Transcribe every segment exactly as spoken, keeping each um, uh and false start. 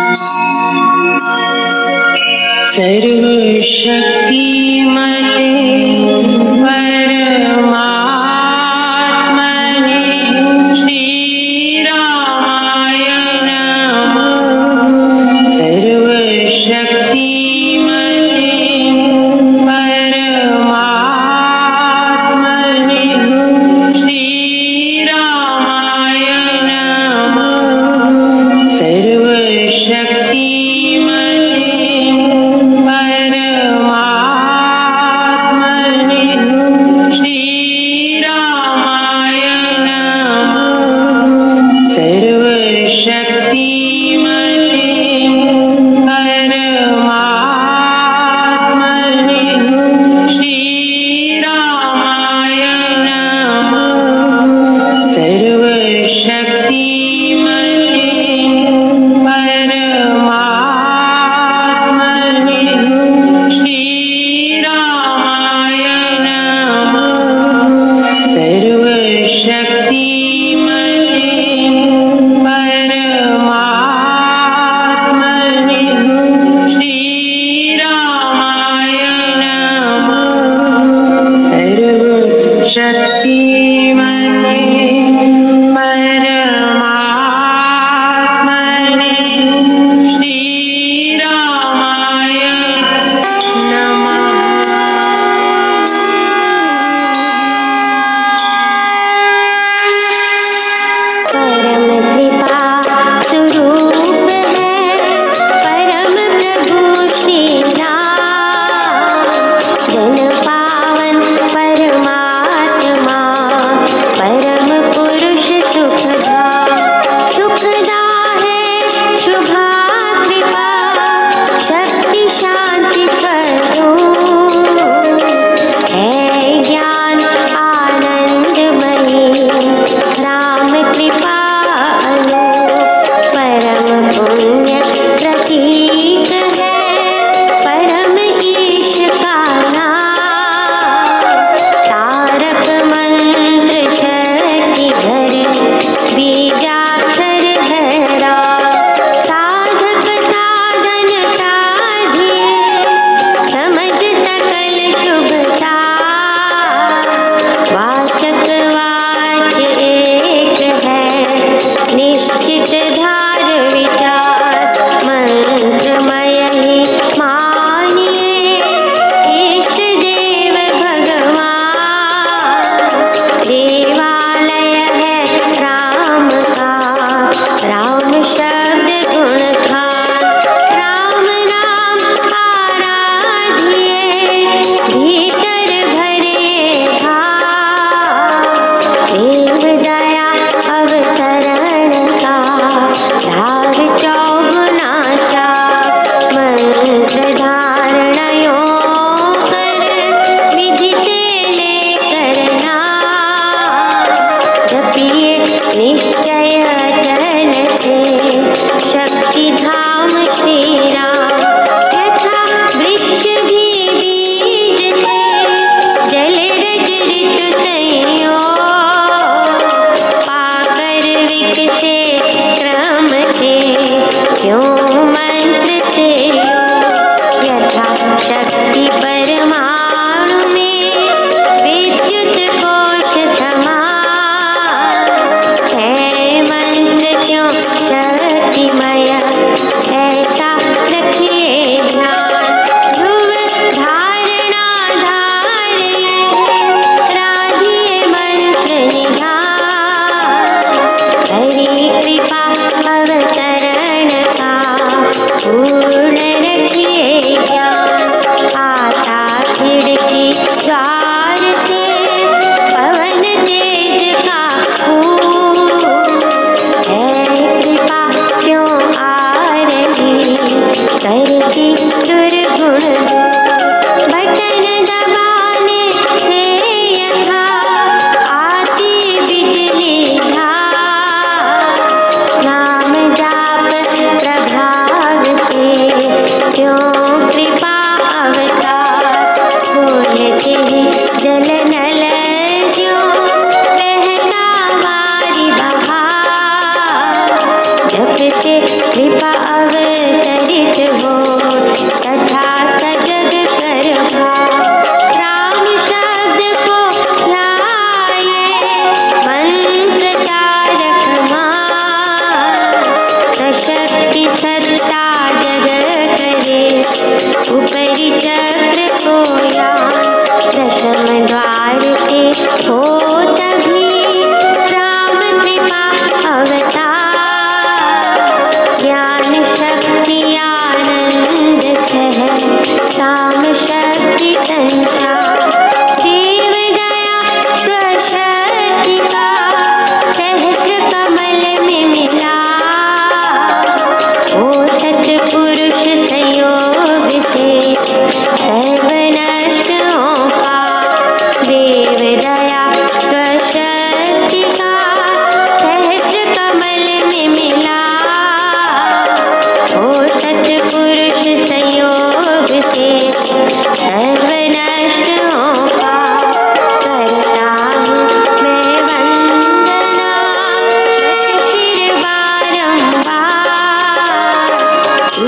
कृपा अवतार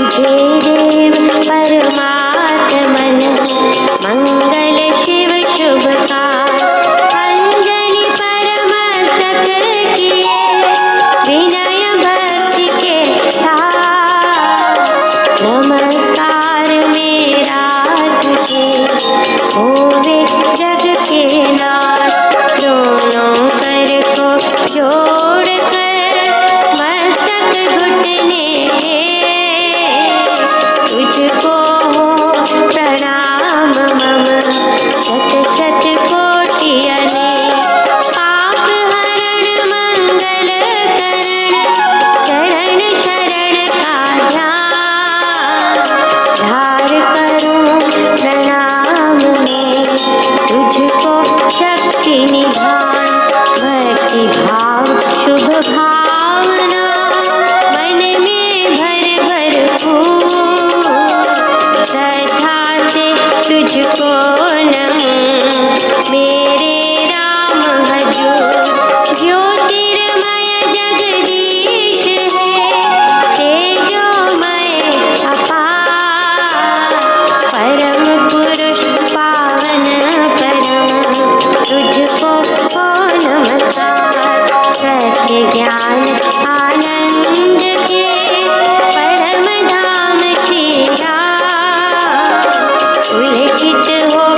उल्लेखित हो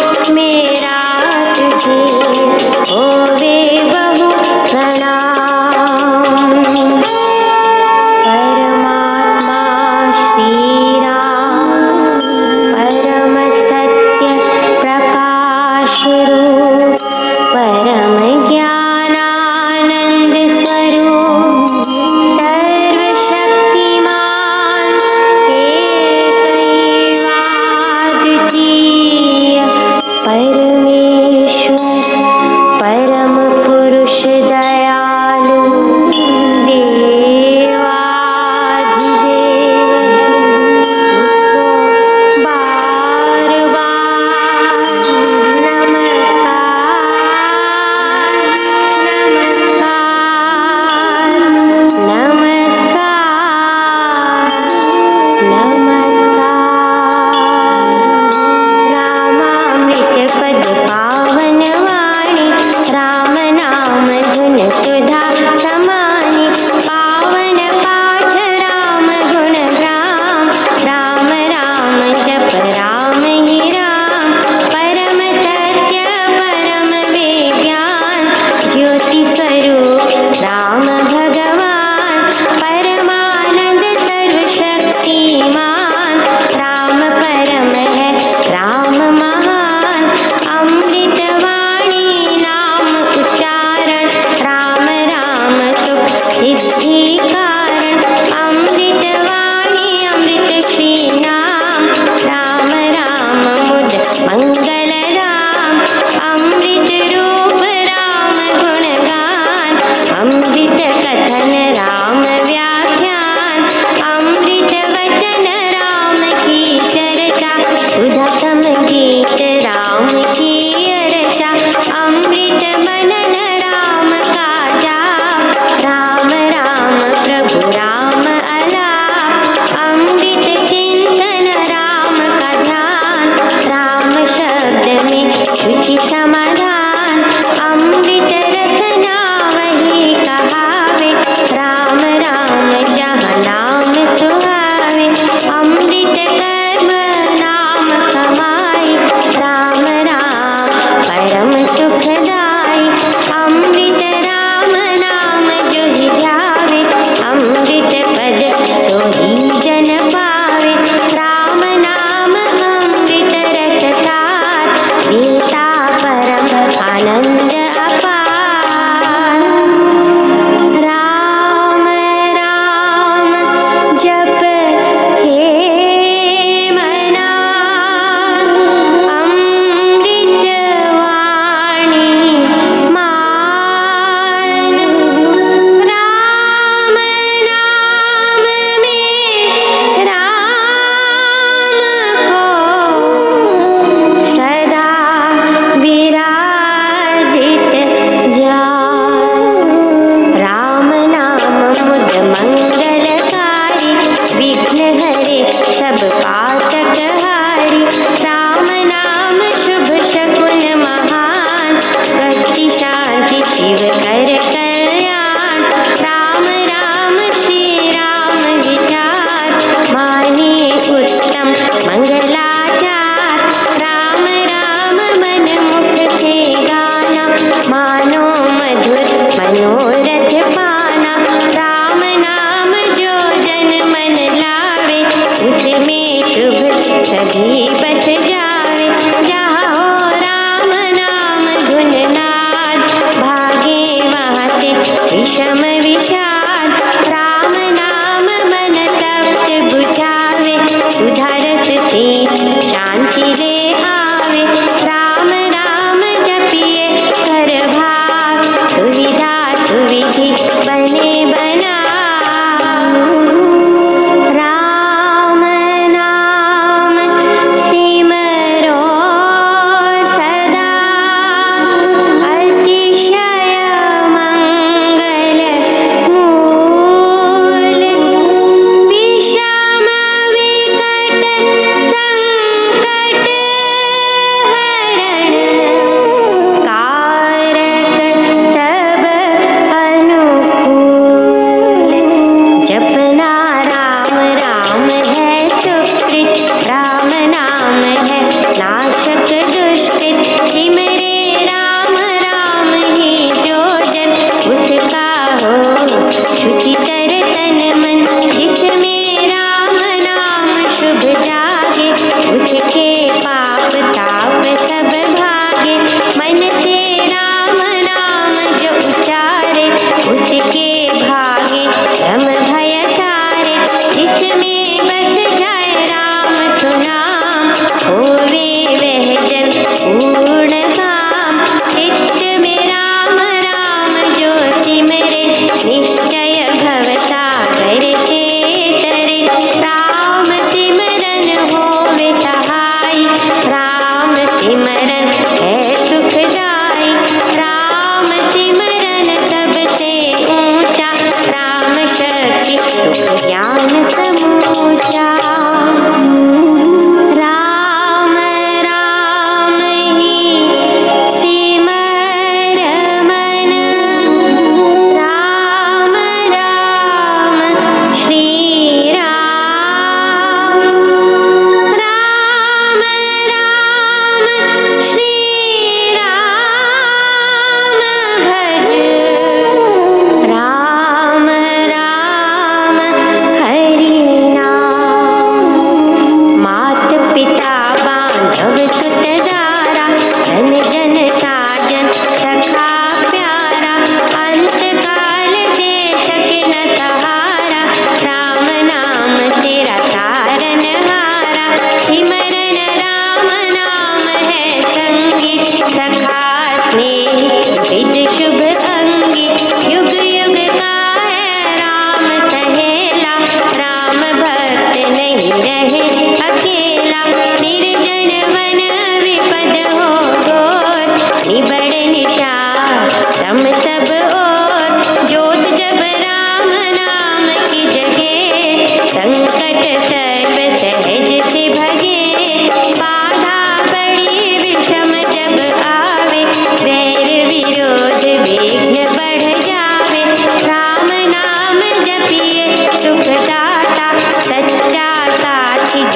रहे अकेला। निर्जन वन विपद हो घोर, निबड़ निशा तम सब ओर। ज्योत जब राम नाम की जगे, संकट सर्व सहज से भगे। बाधा बड़ी विषम जब आवे, वैर विरोध विघ्न बढ़ जावे। राम नाम जपिए सुखदाता, सच्चा साथी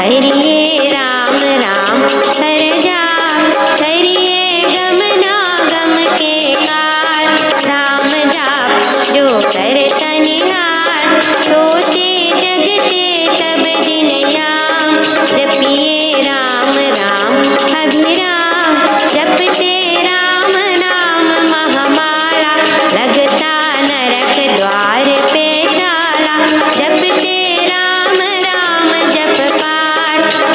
करिए राम राम हर जाप, करिए गमना गम के काल। राम जाप जो करता निहार, सोते जगते सब दिन याम। जपिए राम राम अभिराम, जपते राम नाम महामाला। लगता नरक द्वार पे ताला, जपते राम राम जप पार।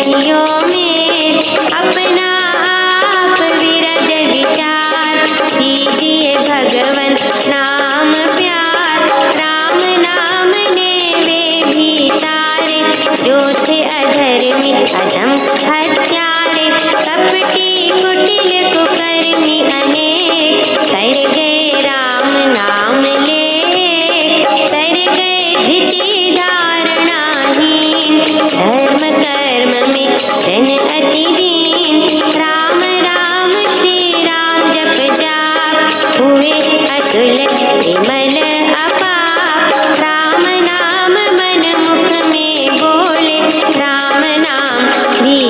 रहियो में अपना आप विरज विचार, दीजिए भगवन नाम प्यार। राम नाम ने वे भी तारे, जो थे अधर्मी अधम हत्यारे। कपटी कुटिल कुकर्मी अनेक, तर गए राम नाम लेख। तर गए धृति धारणाहीन, धर्म कर्म में जन अति दीन। राम राम श्री राम जप जाप, हुए अतुल विमल अपाप। राम नाम मन मुख में बोले, राम नाम भी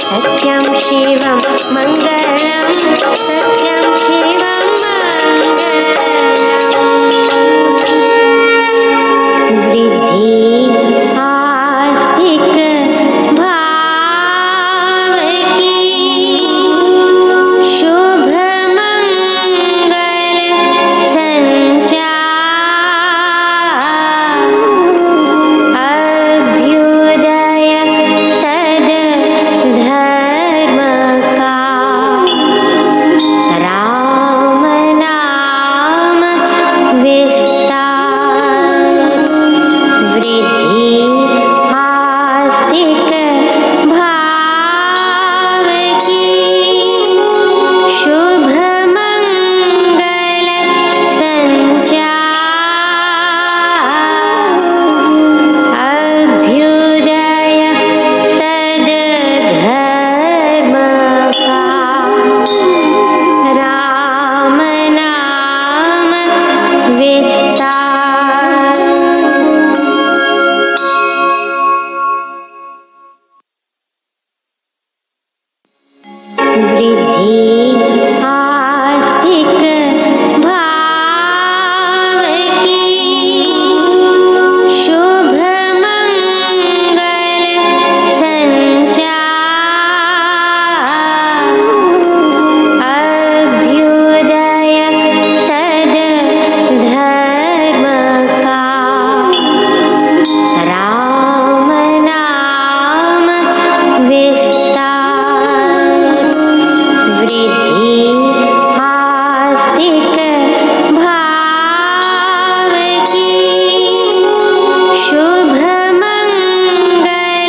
सत्यं शिवं मङ्गलं सत्यं शिवं मङ्गलम् वृद्धि आस्तिक भाव की शुभ मंगल संचार अभ्युदय सद धर्म का राम नाम विस्तार वृद्धि आस्तिक भाव की शुभ मंगल संचार अभ्युदय सद धर्म का राम नाम विस्तार। वृद्धि आस्तिक भाव की शुभ मंगल संचार अभ्युदय सद धर्म का राम नाम विस्तार वृद्धि आस्तिक भाव की शुभ मंगल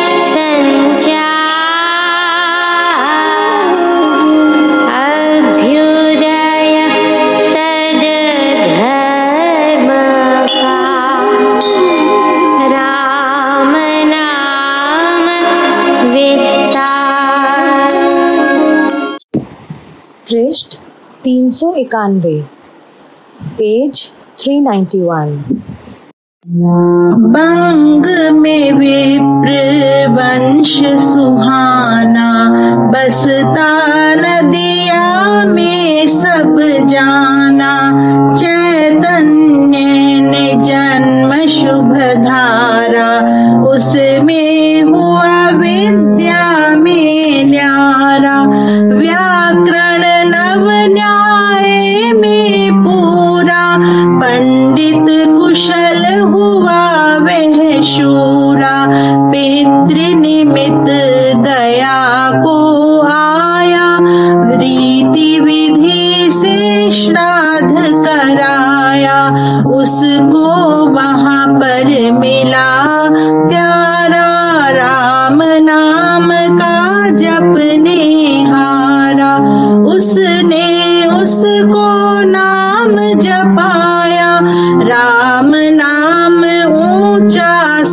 संचार अभ्युदय सद धर्म का राम नाम विस्तार। पृष्ठ तीन सौ इक्यानवे, पेज थ्री नाइन्टी वन। बंग में विप्र वंश सुहाना, बसता नदिया में सब जाना। चैतन्य ने जन्म शुभ धारा, उसमें हुआ विद्या में न्यारा। व्याकरण नव न्याय में पूरा, पंडित कुशल हुआ वह शूरा। पितृ निमित्त गया को आया, रीति विधि से श्राद्ध कराया। उसको वहाँ पर मिला प्यारा, राम नाम का जपने हारा। उसने उसको नाम जपाया, राम नाम ऊंचा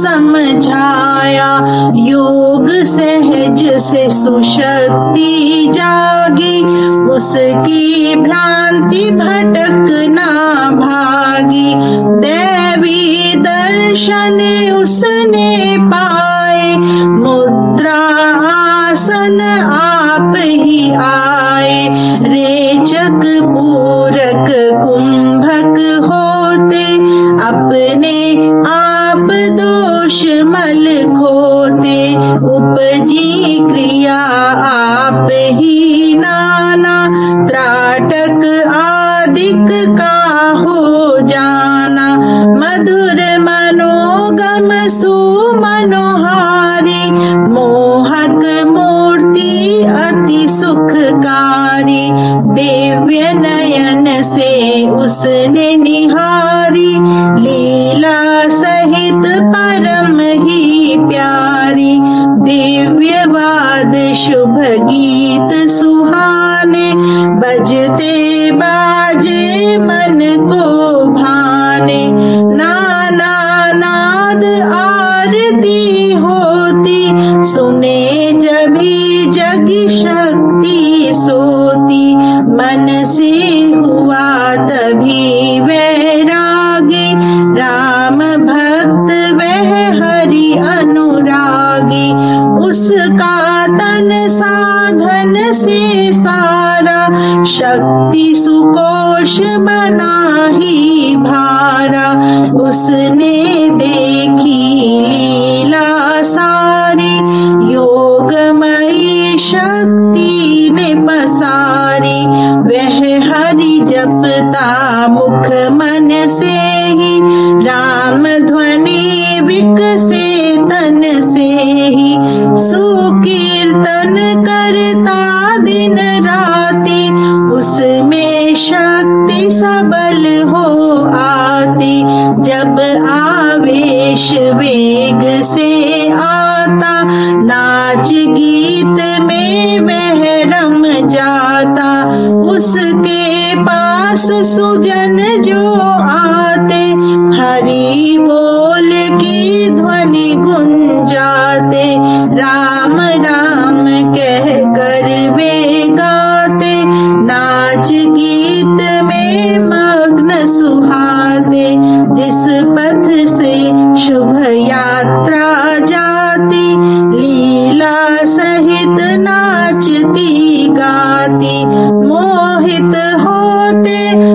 समझाया। योग सहज से सुशक्ति जागी, उसकी भ्रांति भटक ना भागी। दैवी दर्शन उसने पाए, मुद्रा आसन आप ही आए। रेचक पूरक कुंभक होते, अपने आप दोष मल खोते। उपजी क्रिया आप ही नाना, त्राटक आदिक का हो जाना। मधुर मनोगम सुमनोहारी, मोहक मूर्ति अति सुखकारी। दिव्य नयन से उसने निहारी, लीला सहित परम ही प्यारी। दिव्यवाद शुभ गीत सुहाने, बजते बाजे मन को भाने। नाना नाद आरती होती, सुने जभी जगी शक्ति सोती। मन से हुआ तभी वैरागी, राम भक्त वह हरि अनुरागी। उसका तन साधन से सारा, शक्ति सुकोश बना ही भारा। उसने देखी लीला सारी, योगमयी शक्ति ने पसारी। वह हरि जपता मुख मन से ही, राम ध्वनि विकसे तन से ही। सुकीर्तन करता दिन राति, उसमें शक्ति सबल हो आती। जब आवेश वेग से आता, नाच गीत में वह रम जाता। उसके पास सुजन जो आते, हरि बोल की ध्वनि गुंजाते। राम राम कह कर वे गाते, नाच गीत में मग्न सुहाते। जिस पथ से शुभ यात्रा जाती, लीला सहित नाचती गाती। मोहित होते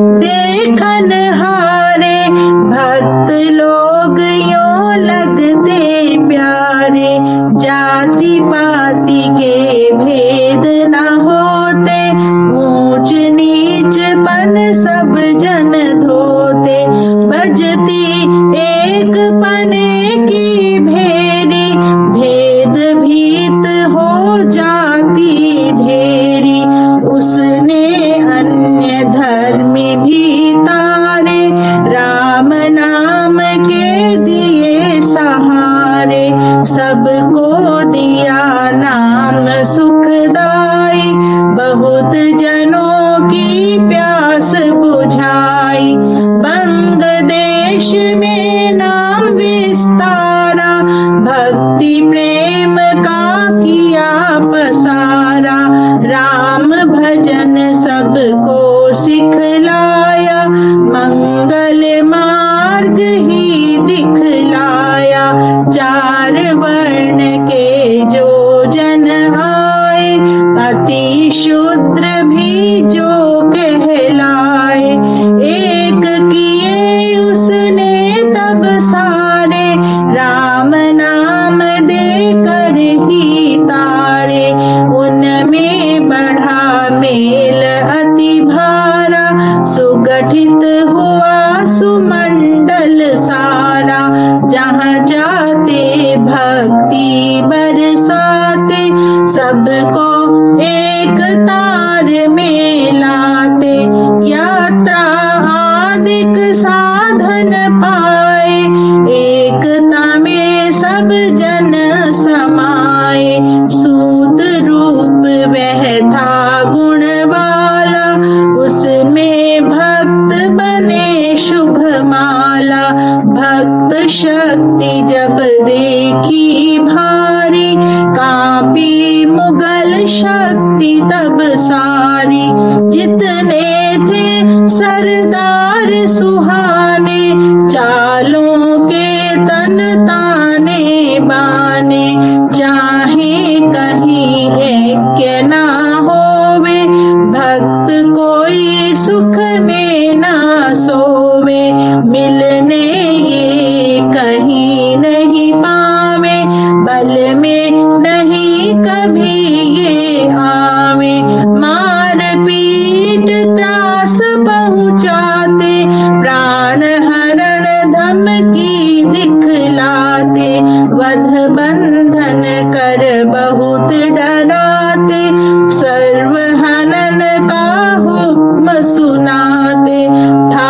देखन हारे, भक्त लोग यों लगते प्यारे। जाति पाति के भेद न होते, ऊंच नीच पन सब जन धोते। बजती एक पने की भेरी, भेद भीत हो जाती ढेरी। उसने अन्य धर्मी भी तारे, राम नाम के दिए सहारे। सबको दिया नाम सुखदाई, बहुत जनों की प्यास बुझाई। बंग देश में नाम विस्तारा, भक्ति प्रेम का किया पसारा। राम भजन सबको सिखलाया, मंगल मार्ग ही दिखलाया। चार वर्ण के जो जन आए, अति शूद्र भी जो कहलाए। एक किए उसने तब सारे, राम नाम दे कर ही तारे। उनमें बढ़ा मेल अति भारा, सुगठित हुआ सुमंडल सारा। जहाँ जाते भक्ति बरसाते, सबको एक तार में लाते। यात्रा आदिक साधन पाए, एकता में सब जन समाए। सूत रूप वह था गुण वाला, उसमें भक्त बने शुभ माला। भक्त शक्ति जब देखी भारी, कांपी मुगल शक्ति तब सारी। जितने थे सरदार सुहाने, चालों के तन ताने बाने। चाहे कहीं ऐक्य ना होवे, भक्त कोई सुख में ना सोवे। मिलने ये कहीं नहीं पावे, बल में नहीं कभी ये आवे। मार पीट त्रास पहुँचाते, प्राण हरण धमकी दिखलाते। वध बंधन कर बहुत डराते, सर्व हनन का हुक्म सुनाते। था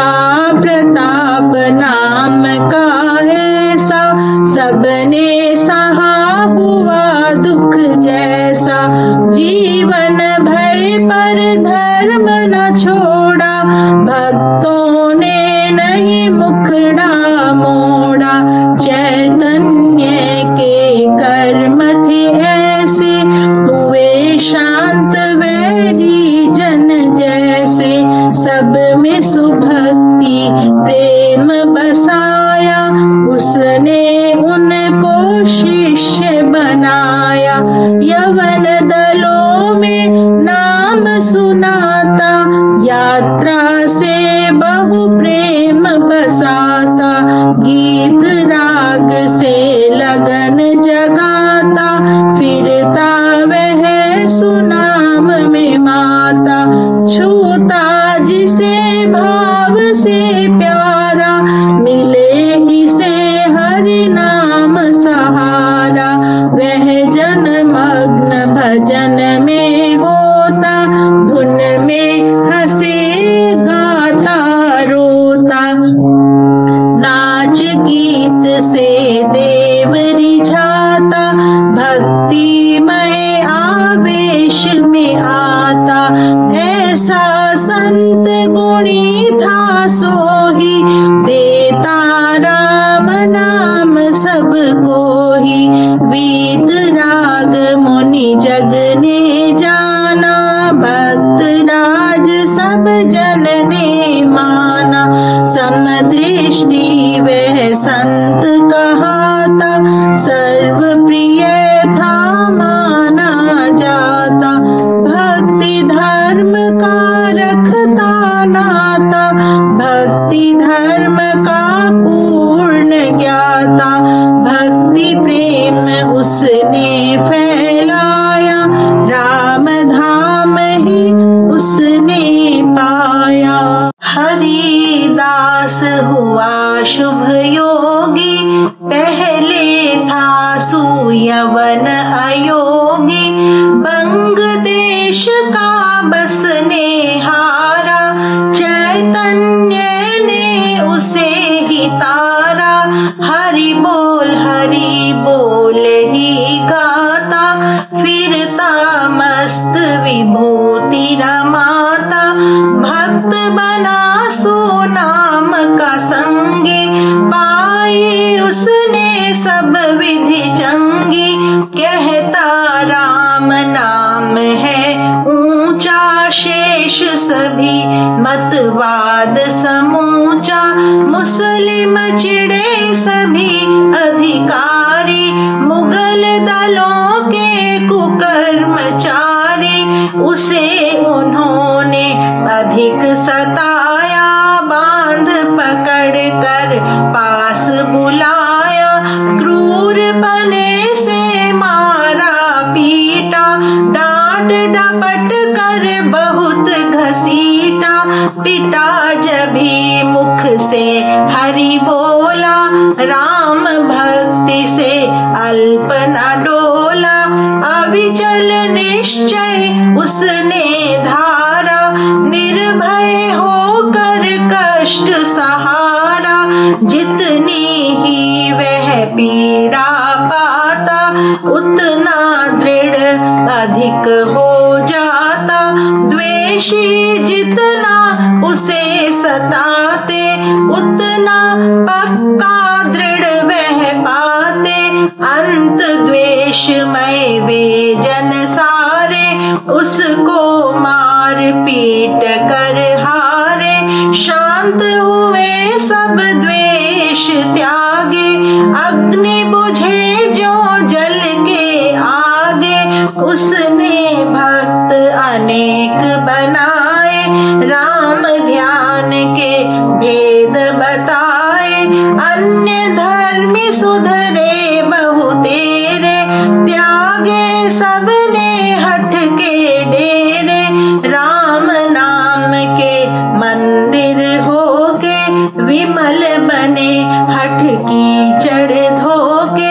प्रताप नाम का ऐसा, सबने सहा हुआ दुख जैसा। जीवन भय पर धर्म न छोड़ा, भक्तों ने नहीं मुखड़ा मोड़ा। चैतन्य के कर्म थे ऐसे, हुए शांत वैरी जन जैसे। सब में सुभक्ति प्रेम बसाया, उसने उनको शिष्य बना। आया, यवन दलों में नाम सुनाता, यात्रा से बहु प्रेम बसाता, गीत राग से लगन जगाता, फिरता वह सुनाम में माता, छूता जिसे भाव से प्यारा, मिले इसे हरि नाम सहारा, वह जन मग्न भजन में होता, धुन में हंसे गाता रोता, नाच गीत से देव रिझाता, भक्तिमय आवेश में आता, ऐसा संत गुणी था सोही, देता राम नाम सबको ही, वीत राग मुनि जग ने जाना, भक्त राज सब जन ने माना, समदृष्टि वह संत कहाता, सर्व प्रिय था माना जाता, भक्ति धर्म का रखता नाता, भक्ति धर्म का पूर्ण ज्ञाता, भक्ति प्रेम उसने फैलाया, राम धाम ही उसने पाया। हरिदास हुआ शुभ योगी, पहले था सुयवन अयोगी, बंग देश का बसने हारा, चैतन्य ने उसे ही तारा, हरि बोल हरि बोल ही गाता, फिरता मस्त विभूति रमाता, भक्त बना सो नाम का संगी, पाई उसने सब विधि चंगी, कहता राम नाम है ऊंचा, शेष सभी मतवाद समूचा, मुस्लिम चिड़े सभी अधिकारी, मुगल दलों के कुकर्मचारी, उसे उन्होंने अधिक सताया, बांध पकड़ कर पास बुलाया, क्रूर बने से मारा पीटा, डांट डपट कर बहुत घसीटा, पिटा जभी मुख से हरि बोला, राम भक्ति से अल्प न डोला, अविचल निश्चय उसने धारा, निर्भय होकर कष्ट सहारा, जितनी ही वह पीड़ा पाता, उतना दृढ़ अधिक हो जाता, द्वेषी जितना उसे सताते, उतना पक्का दृढ़ वह पाते, अंत द्वेषमय वे जन सारे, उसको मार पीट कर हारे, शांत हुए सब द्वेष त्यागे, अग्नि बुझे जो जल के आगे, उसने भक्त अनेक बनाए, राम ध्यान के भेद बताए, अन्य धर्मी सुधरे बहु तेरे, त्यागे सबने हठ के डेरे, राम नाम के मंदिर होके, विमल बने हठ की चढ़ धोके,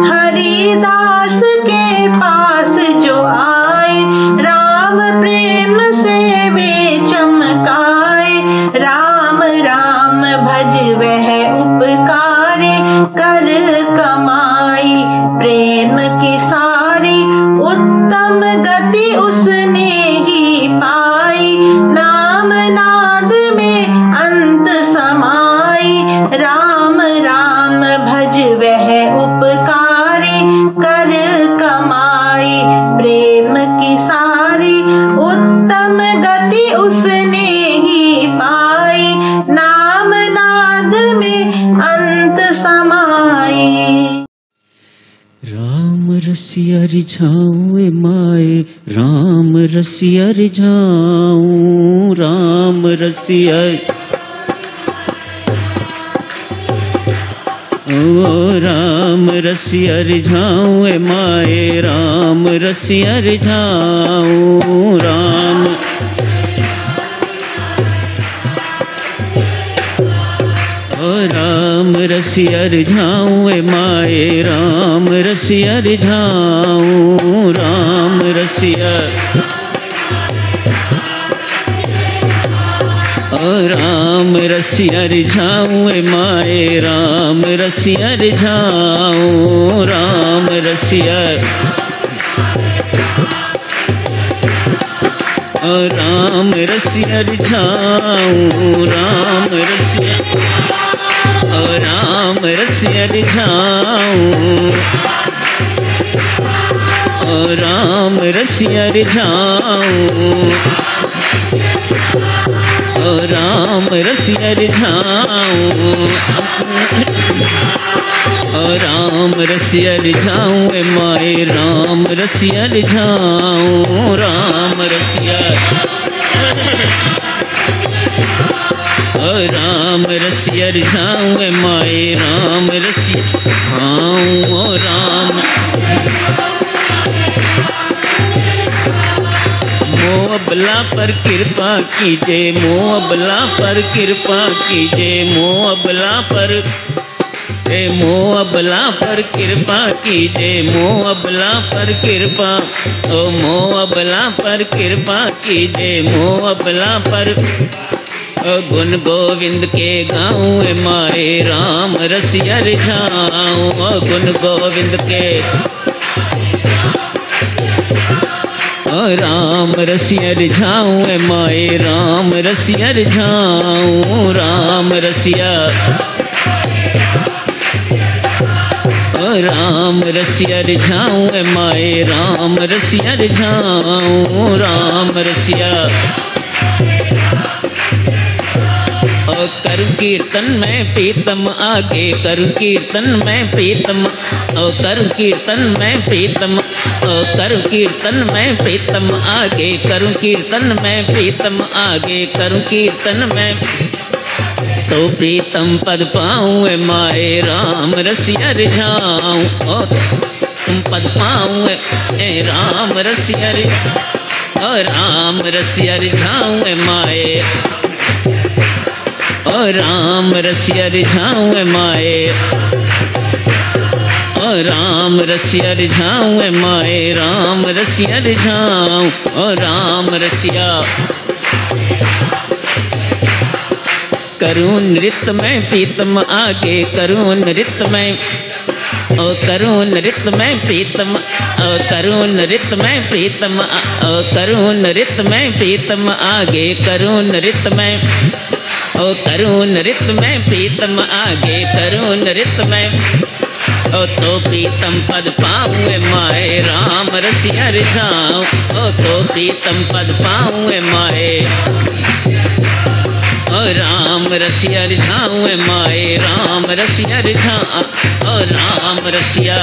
हरिदास के पास जो आए, राम प्रेम से वे चमकाए, राम राम भज वह उपकारी, कर कमाई प्रेम की सारी, उत्तम गति उसने ही पाई, नाम नाद में अंत समाई, राम राम भज वह उपकारी, कर कमाई प्रेम की सारी, उत्तम गति उसने ही पाई, नाम नाद में अंत समाई। राम रसिया रसिया रिझाऊं ए माए राम रसिया रिझाऊं राम रसिया ओ राम रसिया रिझाऊं ए माए राम रसिया रिझाऊं राम ओ राम रसिया रिझाऊं ए माए राम रसिया रिझाऊं राम रसिया ओ राम रसिया रिझाऊं ए माए राम रसिया रिझाऊं राम रसिया ओ राम रसिया रिझाऊं राम रसिया ओ राम रसिया रिझाऊं ओ राम रसिया रिझाऊं ओ राम रसिया रिझाऊं ओ राम रसिया रिझाऊं ए माए राम रसिया रिझाऊं राम रसिया ओ राम रसिया रिझाऊं ए माए राम रसिया हाँ ओ राम मोह अबला पर कृपा कीजे मोह अबला पर कृपा कीजे मोह अबला पर ए मोह अबला पर कृपा कीजे मोह अबला पर कृपा ओ मोह अबला पर कृपा कीजे मोह अबला पर ओ गुण गोविंद के गाऊं माए राम रसिया रिझाऊं ओ गुण गोविंद के ओ राम रसिया रिझाऊं माए राम रसिया रिझाऊं राम रसिया ओ राम रसिया रिझाऊं माए राम रसिया रिझाऊं राम रसिया ओ कर कीर्तन में प्रीतम आगे कर कीर्तन में प्रीतम ओ कर कीर्तन में प्रीतम ओ कर कीर्तन में प्रीतम आगे कर कीर्तन में प्रीतम आगे कर कीर्तन में तो प्रीतम पद पाऊं माए राम रसिया रिझाऊं ओ तुम पद पाऊं ए राम रसिया ओ राम रसिया रिझाऊं माए ओ राम रसिया रिझाऊं माए ओ राम रसिया रिझाऊं माए राम रसिया रिझाऊं ओ राम रसिया करूं नृत्य में प्रीतम आगे करूं नृत्य में ओ करूं नृत्य में प्रीतम ओ करूं नृत्य में प्रीतम ओ करूं नृत्य में प्रीतम आगे करूं नृत्य में ओ करूं नृत्य में प्रीतम आगे करूं नृत्य में ओ तो प्रीतम पद पाऊं माए राम रसिया रिझाऊं ओ तो प्रीतम पद पाऊं माए ओ राम रसिया रिझाऊं माए राम रसिया रिझाऊं ओ राम रसिया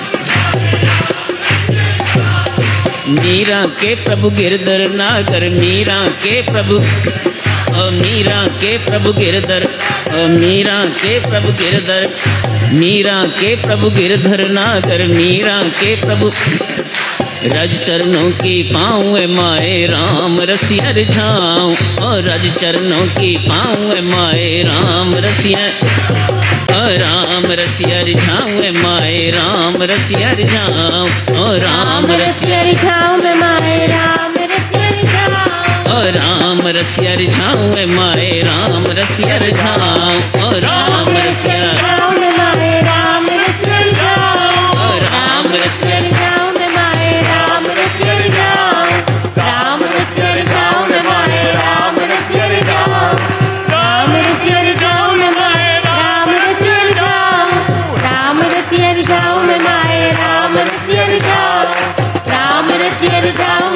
मीरा के प्रभु गिरधर नागर मीरा के प्रभु ओ मीरा के प्रभु गिरधर ओ मीरा के प्रभु गिरधर मीरा के प्रभु गिरधर नागर मीरा के प्रभु रज चरणों की पाऊं माए राम रसिया रिझाऊं और रज चरणों की पाऊं माए राम रसिया ओ राम रसिया रिझाऊं माए राम रसिया रिझाऊं ओ राम रसिया रिझाऊं माए राम रसिया रिझाऊं ओ राम रसिया रिझाऊं माए राम रसिया रिझाऊं ओ राम रसिया माए राम रसिया रिझाऊं ओ राम रसिया रिझाऊं माए राम रसिया रिझाऊं राम रसिया रिझाऊं माए राम रसिया रिझाऊं राम रसिया रिझाऊं माए राम रसिया रिझाऊं राम रसिया रिझाऊं माए राम रसिया रिझाऊं राम रसिया रिझाऊं